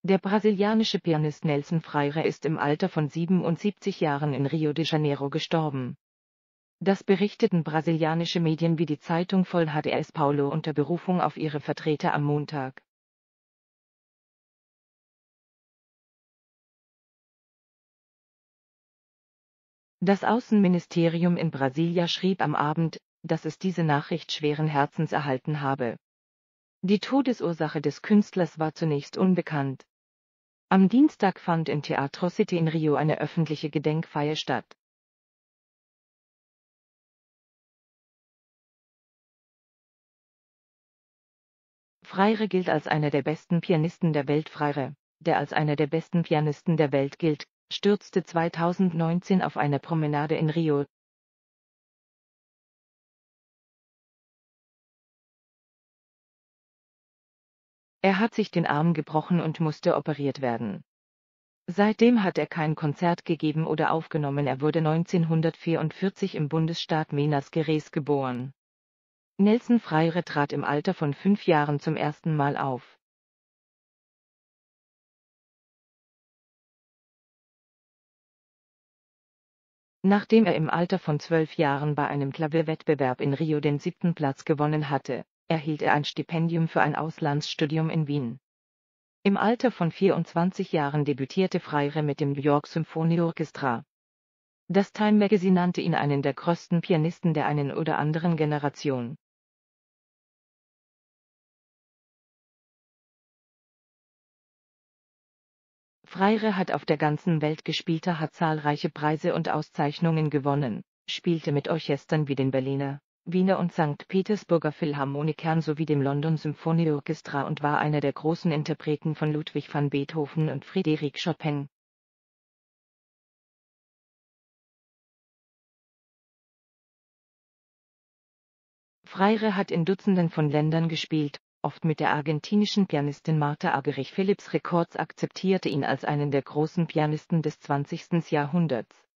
Der brasilianische Pianist Nelson Freire ist im Alter von 77 Jahren in Rio de Janeiro gestorben. Das berichteten brasilianische Medien wie die Zeitung Folha de São Paulo unter Berufung auf ihre Vertreter am Montag. Das Außenministerium in Brasilia schrieb am Abend, dass es diese Nachricht schweren Herzens erhalten habe. Die Todesursache des Künstlers war zunächst unbekannt. Am Dienstag fand im Teatro City in Rio eine öffentliche Gedenkfeier statt. Freire gilt als einer der besten Pianisten der Welt. Freire, der als einer der besten Pianisten der Welt gilt, stürzte 2019 auf einer Promenade in Rio. Er hat sich den Arm gebrochen und musste operiert werden. Seitdem hat er kein Konzert gegeben oder aufgenommen. Er wurde 1944 im Bundesstaat Minas Gerais geboren. Nelson Freire trat im Alter von 5 Jahren zum ersten Mal auf. Nachdem er im Alter von 12 Jahren bei einem Klavierwettbewerb in Rio den 7. Platz gewonnen hatte, erhielt er ein Stipendium für ein Auslandsstudium in Wien. Im Alter von 24 Jahren debütierte Freire mit dem New York Symphony Orchestra. Das Time Magazine nannte ihn einen der größten Pianisten der einen oder anderen Generation. Freire hat auf der ganzen Welt gespielt, hat zahlreiche Preise und Auszeichnungen gewonnen, spielte mit Orchestern wie den Berliner, Wiener und St. Petersburger Philharmonikern sowie dem London Symphony Orchestra und war einer der großen Interpreten von Ludwig van Beethoven und Frédéric Chopin. Freire hat in Dutzenden von Ländern gespielt, oft mit der argentinischen Pianistin Marta Argerich. Philips Records akzeptierte ihn als einen der großen Pianisten des 20. Jahrhunderts.